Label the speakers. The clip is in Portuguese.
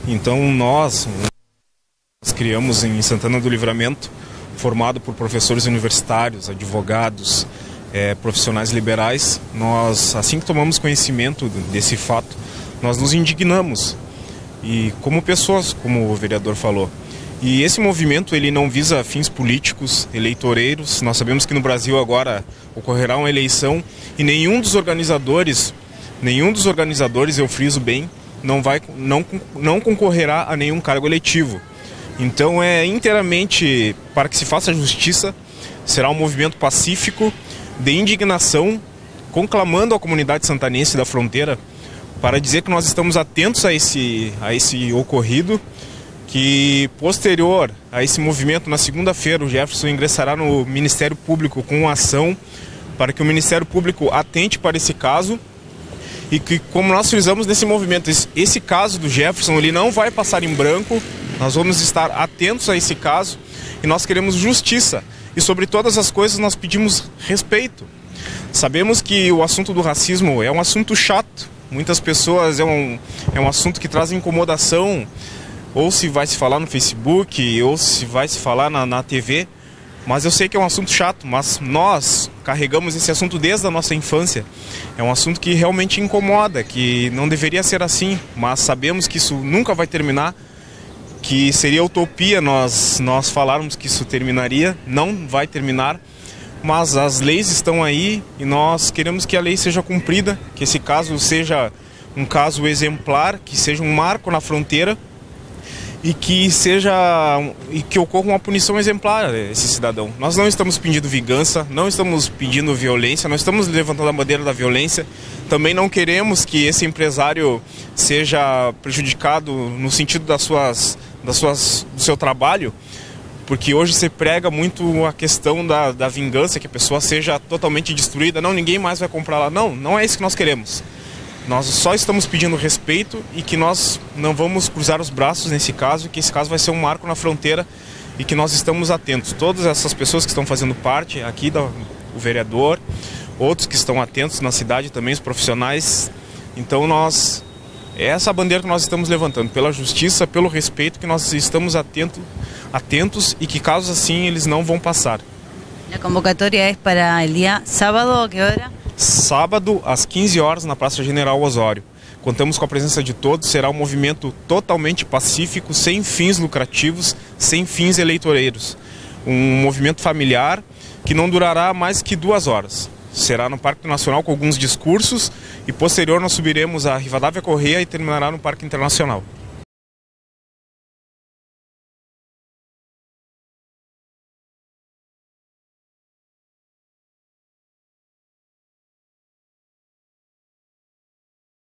Speaker 1: Então nós criamos em Santana do Livramento, formado por professores universitários, advogados, profissionais liberais. Nós, assim que tomamos conhecimento desse fato, nós nos indignamos, e como pessoas, como o vereador falou. E esse movimento, ele não visa fins políticos, eleitoreiros. Nós sabemos que no Brasil agora ocorrerá uma eleição e nenhum dos organizadores, eu friso bem, não concorrerá a nenhum cargo eletivo. Então é inteiramente para que se faça justiça. Será um movimento pacífico de indignação, conclamando a comunidade santanense da fronteira para dizer que nós estamos atentos a esse ocorrido, que posterior a esse movimento, na segunda-feira, o Jefferson ingressará no Ministério Público com uma ação para que o Ministério Público atente para esse caso e que, como nós frisamos nesse movimento, esse caso do Jefferson, ele não vai passar em branco. Nós vamos estar atentos a esse caso e nós queremos justiça. E sobre todas as coisas nós pedimos respeito. Sabemos que o assunto do racismo é um assunto chato. Muitas pessoas é um assunto que traz incomodação, ou se vai se falar no Facebook, ou se vai se falar na TV. Mas eu sei que é um assunto chato, mas nós carregamos esse assunto desde a nossa infância. É um assunto que realmente incomoda, que não deveria ser assim, mas sabemos que isso nunca vai terminar, que seria utopia nós falarmos que isso terminaria, não vai terminar, mas as leis estão aí e nós queremos que a lei seja cumprida, que esse caso seja um caso exemplar, que seja um marco na fronteira e que ocorra uma punição exemplar a esse cidadão. Nós não estamos pedindo vingança, não estamos pedindo violência, nós estamos levantando a bandeira da violência. Também não queremos que esse empresário seja prejudicado no sentido do seu trabalho, porque hoje se prega muito a questão da vingança, que a pessoa seja totalmente destruída. Não, ninguém mais vai comprar lá. Não é isso que nós queremos. Nós só estamos pedindo respeito e que nós não vamos cruzar os braços nesse caso, que esse caso vai ser um marco na fronteira e que nós estamos atentos. Todas essas pessoas que estão fazendo parte aqui, o vereador, outros que estão atentos na cidade também, os profissionais. Então é essa bandeira que nós estamos levantando, pela justiça, pelo respeito, que nós estamos atentos e que casos assim eles não vão passar.
Speaker 2: A convocatória é para o dia sábado, a que hora?
Speaker 1: Sábado, às 15 horas, na Praça General Osório. Contamos com a presença de todos, será um movimento totalmente pacífico, sem fins lucrativos, sem fins eleitoreiros. Um movimento familiar que não durará mais que 2 horas. Será no Parque Nacional com alguns discursos e posterior nós subiremos a Rivadavia Corrêa e terminará no Parque Internacional.